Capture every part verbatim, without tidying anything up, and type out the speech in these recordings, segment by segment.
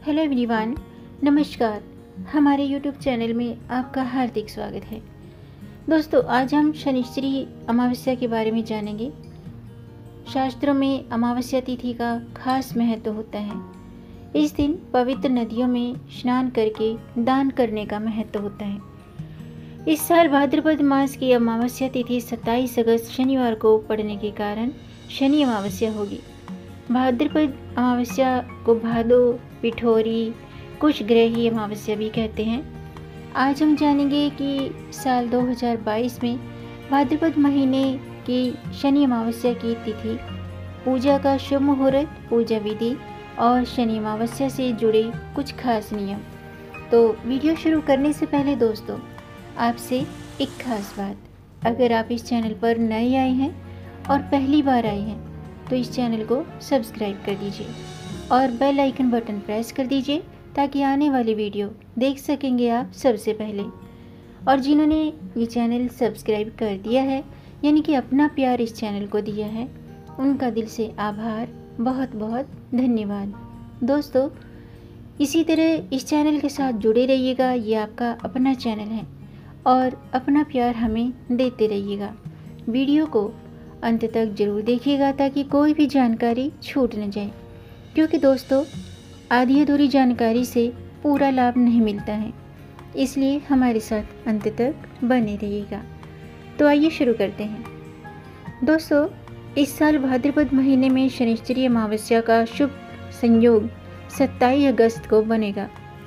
Hello everyone, नमस्कार। हमारे YouTube channel में आपका हार्दिक स्वागत है। दोस्तों, आज हम शनिश्चरी अमावस्या के बारे में जानेंगे। शास्त्रों में अमावस्या तिथि का खास महत्व होता है। इस दिन पवित्र नदियों में स्नान करके दान करने का महत्व होता है। इस साल भाद्रपद मास की अमावस्या तिथि सत्ताईस अगस्त शनिवार को पड़ने के कारण शनि अमावस्या होगी। भाद्रपद अमावस्या को भादो, पिठोरी, कुछ ग्रही अमावस्या भी कहते हैं। आज हम जानेंगे कि साल दो हज़ार बाईस में भाद्रपद महीने की शनि अमावस्या की तिथि, पूजा का शुभ मुहूर्त, पूजा विधि और शनि अमावस्या से जुड़े कुछ खास नियम। तो वीडियो शुरू करने से पहले दोस्तों, आपसे एक खास बात, अगर आप इस चैनल पर नए आए हैं और पहली बार आए हैं तो इस चैनल को सब्सक्राइब कर दीजिए और बेल आइकन बटन प्रेस कर दीजिए ताकि आने वाली वीडियो देख सकेंगे आप सबसे पहले। और जिन्होंने ये चैनल सब्सक्राइब कर दिया है, यानी कि अपना प्यार इस चैनल को दिया है, उनका दिल से आभार, बहुत बहुत धन्यवाद। दोस्तों, इसी तरह इस चैनल के साथ जुड़े रहिएगा। ये आपका अपना चैनल है और अपना प्यार हमें देते रहिएगा। वीडियो को अंत तक जरूर देखिएगा ताकि कोई भी जानकारी छूट न जाए, क्योंकि दोस्तों आधी अधूरी जानकारी से पूरा लाभ नहीं मिलता है। इसलिए हमारे साथ अंत तक बने रहिएगा। तो आइए शुरू करते हैं। दोस्तों, इस साल भाद्रपद महीने में शनिश्चरी अमावस्या का शुभ संयोग सत्ताईस अगस्त को बनेगा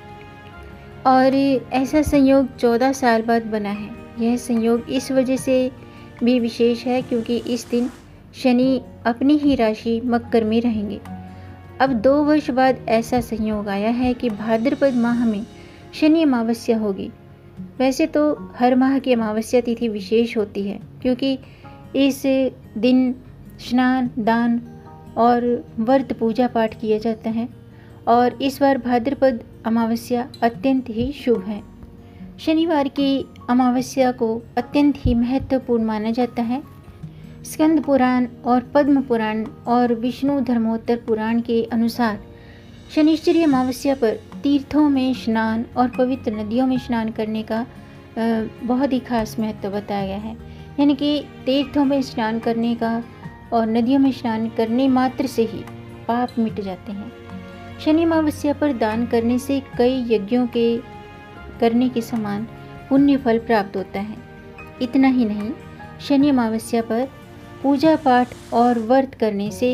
और ऐसा संयोग चौदह साल बाद बना है। यह संयोग इस वजह से भी विशेष है क्योंकि इस दिन शनि अपनी ही राशि मकर में रहेंगे। अब दो वर्ष बाद ऐसा संयोग आया है कि भाद्रपद माह में शनि अमावस्या होगी। वैसे तो हर माह की अमावस्या तिथि विशेष होती है क्योंकि इस दिन स्नान, दान और व्रत पूजा पाठ किया जाता है, और इस बार भाद्रपद अमावस्या अत्यंत ही शुभ है। शनिवार की अमावस्या को अत्यंत ही महत्वपूर्ण माना जाता है। स्कंद पुराण और पद्म पुराण और विष्णु धर्मोत्तर पुराण के अनुसार शनिश्चरी अमावस्या पर तीर्थों में स्नान और पवित्र नदियों में स्नान करने का बहुत ही खास महत्व बताया गया है। यानी कि तीर्थों में स्नान करने का और नदियों में स्नान करने मात्र से ही पाप मिट जाते हैं। शनि अमावस्या पर दान करने से कई यज्ञों के करने के समान पुण्य फल प्राप्त होता है। इतना ही नहीं, शनि अमावस्या पर पूजा पाठ और व्रत करने से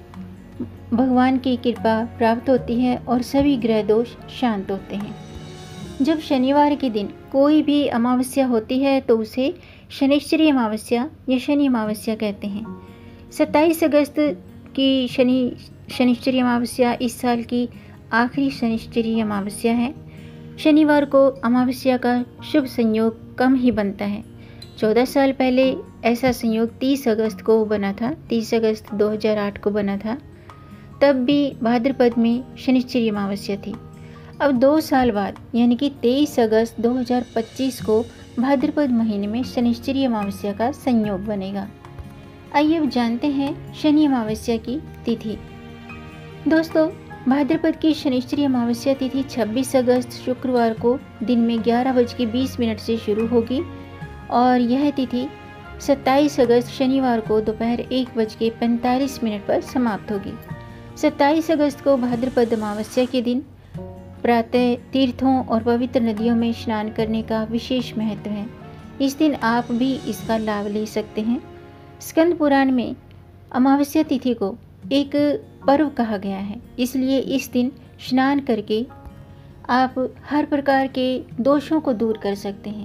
भगवान की कृपा प्राप्त होती है और सभी ग्रह दोष शांत होते हैं। जब शनिवार के दिन कोई भी अमावस्या होती है तो उसे शनिश्चरी अमावस्या या शनि अमावस्या कहते हैं। सत्ताईस अगस्त की शनि शनिश्चरी अमावस्या इस साल की आखिरी शनिश्चरी अमावस्या है। शनिवार को अमावस्या का शुभ संयोग कम ही बनता है। चौदह साल पहले ऐसा संयोग तीस अगस्त को बना था। तीस अगस्त दो हज़ार आठ को बना था। तब भी भाद्रपद में शनिश्चरी अमावस्या थी। अब दो साल बाद यानी कि तेईस अगस्त दो हज़ार पच्चीस को भाद्रपद महीने में शनिश्चरी अमावस्या का संयोग बनेगा। आइए अब जानते हैं शनि अमावस्या की तिथि। दोस्तों, भाद्रपद की शनिश्चरी अमावस्या तिथि छब्बीस अगस्त शुक्रवार को दिन में ग्यारह बज के बीस मिनट से शुरू होगी और यह तिथि सत्ताईस अगस्त शनिवार को दोपहर एक बज के पैंतालीस मिनट पर समाप्त होगी। सत्ताईस अगस्त को भाद्रपद अमावस्या के दिन प्रातः तीर्थों और पवित्र नदियों में स्नान करने का विशेष महत्व है। इस दिन आप भी इसका लाभ ले सकते हैं। स्कंद पुराण में अमावस्या तिथि को एक पर्व कहा गया है, इसलिए इस दिन स्नान करके आप हर प्रकार के दोषों को दूर कर सकते हैं।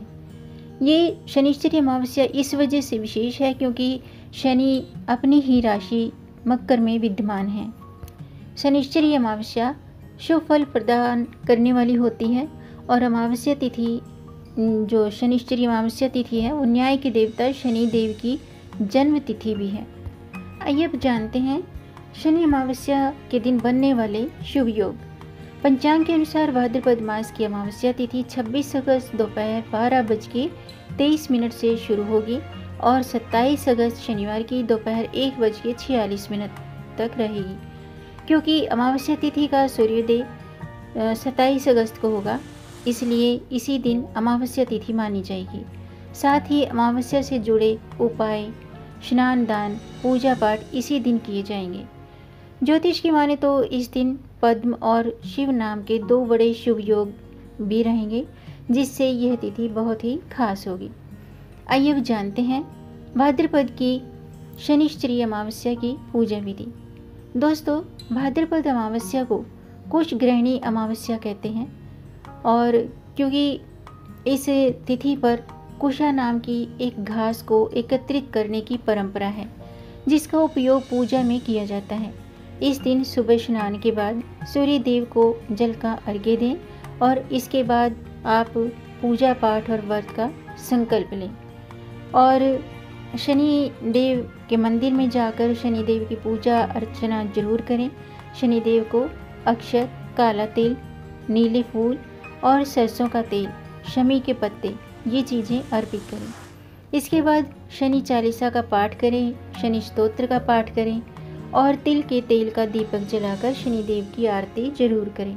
ये शनिश्चरी अमावस्या इस वजह से विशेष है क्योंकि शनि अपनी ही राशि मकर में विद्यमान है। शनिश्चरी अमावस्या शुभ फल प्रदान करने वाली होती है और अमावस्या तिथि, जो शनिश्चरी अमावस्या तिथि है, वो न्याय के देवता शनि देव की जन्म तिथि भी है। आइए अब जानते हैं शनि अमावस्या के दिन बनने वाले शुभ योग। पंचांग के अनुसार भाद्रपद मास की अमावस्या तिथि छब्बीस अगस्त दोपहर बारह बज के तेईस मिनट से शुरू होगी और सत्ताईस अगस्त शनिवार की दोपहर एक बज के छियालीस मिनट तक रहेगी। क्योंकि अमावस्या तिथि का सूर्योदय सत्ताईस अगस्त को होगा, इसलिए इसी दिन अमावस्या तिथि मानी जाएगी। साथ ही अमावस्या से जुड़े उपाय, स्नान दान, पूजा पाठ इसी दिन किए जाएंगे। ज्योतिष की माने तो इस दिन पद्म और शिव नाम के दो बड़े शुभ योग भी रहेंगे, जिससे यह तिथि बहुत ही खास होगी। आइए अब जानते हैं भाद्रपद की शनिश्चरी अमावस्या की पूजा विधि। दोस्तों, भाद्रपद अमावस्या को कुश ग्रहणी अमावस्या कहते हैं, और क्योंकि इस तिथि पर कुशा नाम की एक घास को एकत्रित करने की परंपरा है, जिसका उपयोग पूजा में किया जाता है। इस दिन सुबह स्नान के बाद सूर्य देव को जल का अर्घ्य दें और इसके बाद आप पूजा पाठ और व्रत का संकल्प लें। और शनि देव के मंदिर में जाकर शनि देव की पूजा अर्चना जरूर करें। शनि देव को अक्षत, काला तिल, नीले फूल और सरसों का तेल, शमी के पत्ते, ये चीज़ें अर्पित करें। इसके बाद शनि चालीसा का पाठ करें, शनि स्तोत्र का पाठ करें और तिल के तेल का दीपक जलाकर शनि देव की आरती जरूर करें।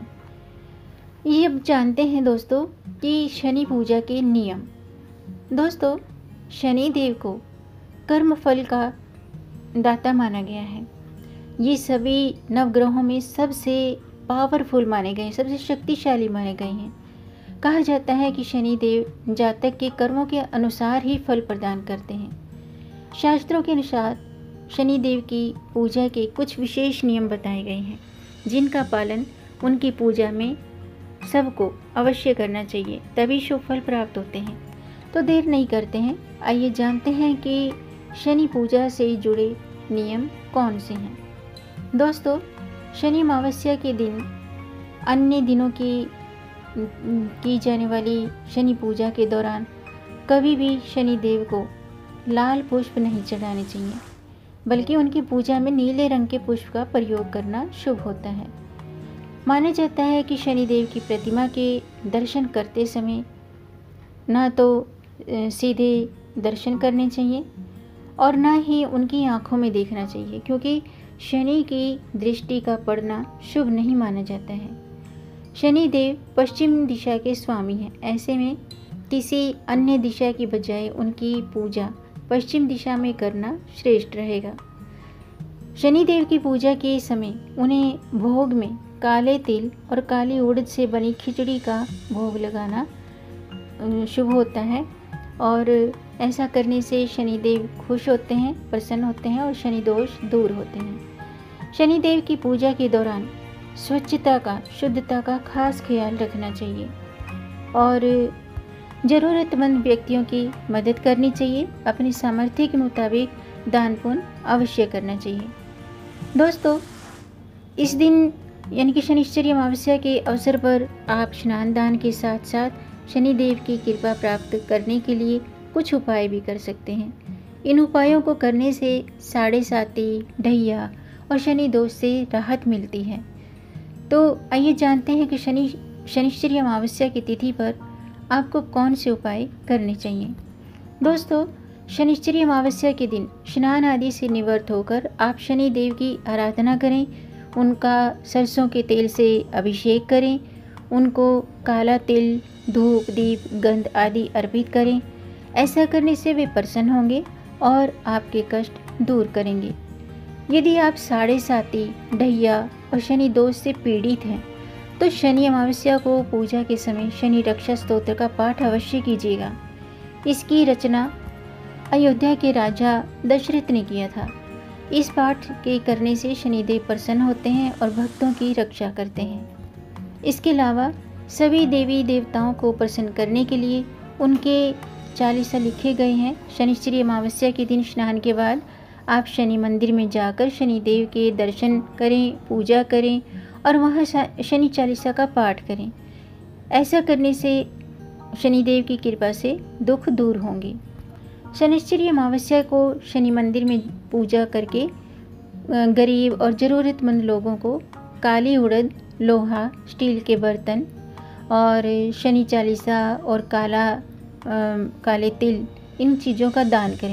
ये अब जानते हैं दोस्तों कि शनि पूजा के नियम। दोस्तों, शनि देव को कर्म फल का दाता माना गया है। ये सभी नवग्रहों में सबसे पावरफुल माने गए, सबसे शक्तिशाली माने गए हैं। कहा जाता है कि शनि देव जातक के कर्मों के अनुसार ही फल प्रदान करते हैं। शास्त्रों के अनुसार शनि देव की पूजा के कुछ विशेष नियम बताए गए हैं, जिनका पालन उनकी पूजा में सबको अवश्य करना चाहिए, तभी शुभ फल प्राप्त होते हैं। तो देर नहीं करते हैं, आइए जानते हैं कि शनि पूजा से जुड़े नियम कौन से हैं। दोस्तों, शनि अमावस्या के दिन अन्य दिनों की की जाने वाली शनि पूजा के दौरान कभी भी शनि देव को लाल पुष्प नहीं चढ़ाने चाहिए, बल्कि उनकी पूजा में नीले रंग के पुष्प का प्रयोग करना शुभ होता है। माना जाता है कि शनि देव की प्रतिमा के दर्शन करते समय ना तो सीधे दर्शन करने चाहिए और ना ही उनकी आंखों में देखना चाहिए, क्योंकि शनि की दृष्टि का पड़ना शुभ नहीं माना जाता है। शनि देव पश्चिम दिशा के स्वामी हैं, ऐसे में किसी अन्य दिशा की बजाय उनकी पूजा पश्चिम दिशा में करना श्रेष्ठ रहेगा। शनि देव की पूजा के समय उन्हें भोग में काले तिल और काली उड़द से बनी खिचड़ी का भोग लगाना शुभ होता है, और ऐसा करने से शनि देव खुश होते हैं, प्रसन्न होते हैं और शनि दोष दूर होते हैं। शनि देव की पूजा के दौरान स्वच्छता का, शुद्धता का खास ख्याल रखना चाहिए और ज़रूरतमंद व्यक्तियों की मदद करनी चाहिए। अपनी सामर्थ्य के मुताबिक दान पुण्य अवश्य करना चाहिए। दोस्तों, इस दिन यानी कि शनिश्चरी अमावस्या के अवसर पर आप स्नान दान के साथ साथ शनि देव की कृपा प्राप्त करने के लिए कुछ उपाय भी कर सकते हैं। इन उपायों को करने से साढ़े साती, ढैया और शनि दोष से राहत मिलती है। तो आइए जानते हैं कि शनि शनिश्चरी अमावस्या की तिथि पर आपको कौन से उपाय करने चाहिए। दोस्तों, शनिश्चरी अमावस्या के दिन स्नान आदि से निवृत्त होकर आप शनि देव की आराधना करें, उनका सरसों के तेल से अभिषेक करें, उनको काला तिल, धूप, दीप, गंध आदि अर्पित करें। ऐसा करने से वे प्रसन्न होंगे और आपके कष्ट दूर करेंगे। यदि आप साढ़े साती, ढैया और शनि दोष से पीड़ित हैं तो शनि अमावस्या को पूजा के समय शनि रक्षा स्तोत्र का पाठ अवश्य कीजिएगा। इसकी रचना अयोध्या के राजा दशरथ ने किया था। इस पाठ के करने से शनिदेव प्रसन्न होते हैं और भक्तों की रक्षा करते हैं। इसके अलावा सभी देवी देवताओं को प्रसन्न करने के लिए उनके चालीसा लिखे गए हैं। शनिश्चरी अमावस्या के दिन स्नान के बाद आप शनि मंदिर में जाकर शनिदेव के दर्शन करें, पूजा करें और वहाँ शनि चालीसा का पाठ करें। ऐसा करने से शनिदेव की कृपा से दुख दूर होंगे। शनिश्चरी अमावस्या को शनि मंदिर में पूजा करके गरीब और ज़रूरतमंद लोगों को काली उड़द, लोहा, स्टील के बर्तन और शनि चालीसा और काला आ, काले तिल, इन चीज़ों का दान करें।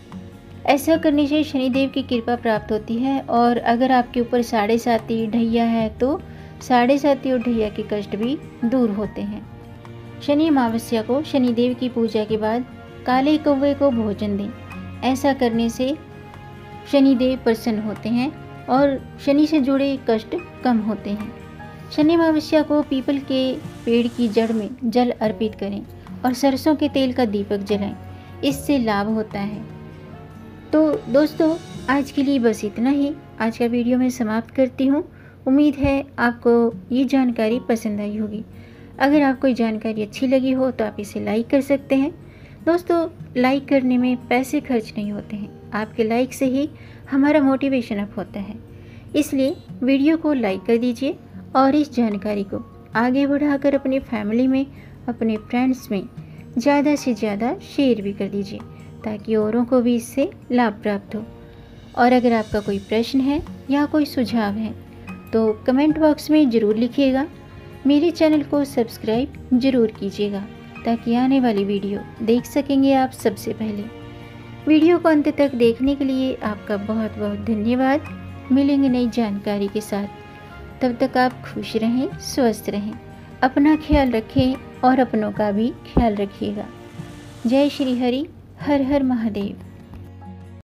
ऐसा करने से शनिदेव की कृपा प्राप्त होती है। और अगर आपके ऊपर साढ़े साती, ढैया है तो साढ़े साती और ढैया के कष्ट भी दूर होते हैं। शनि अमावस्या को शनिदेव की पूजा के बाद काले कौवे को भोजन दें। ऐसा करने से शनिदेव प्रसन्न होते हैं और शनि से जुड़े कष्ट कम होते हैं। शनि अमावस्या को पीपल के पेड़ की जड़ में जल अर्पित करें और सरसों के तेल का दीपक जलाएं। इससे लाभ होता है। तो दोस्तों, आज के लिए बस इतना ही। आज का वीडियो मैं समाप्त करती हूँ। उम्मीद है आपको ये जानकारी पसंद आई होगी। अगर आपको ये जानकारी अच्छी लगी हो तो आप इसे लाइक कर सकते हैं। दोस्तों, लाइक करने में पैसे खर्च नहीं होते हैं। आपके लाइक से ही हमारा मोटिवेशन अप होता है। इसलिए वीडियो को लाइक कर दीजिए और इस जानकारी को आगे बढ़ाकर अपनी फैमिली में, अपने फ्रेंड्स में ज़्यादा से ज़्यादा शेयर भी कर दीजिए ताकि औरों को भी इससे लाभ प्राप्त हो। और अगर आपका कोई प्रश्न है या कोई सुझाव है तो कमेंट बॉक्स में ज़रूर लिखिएगा। मेरे चैनल को सब्सक्राइब ज़रूर कीजिएगा ताकि आने वाली वीडियो देख सकेंगे आप सबसे पहले। वीडियो को अंत तक देखने के लिए आपका बहुत बहुत धन्यवाद। मिलेंगे नई जानकारी के साथ। तब तक आप खुश रहें, स्वस्थ रहें, अपना ख्याल रखें और अपनों का भी ख्याल रखिएगा। जय श्री हरि, हर हर महादेव।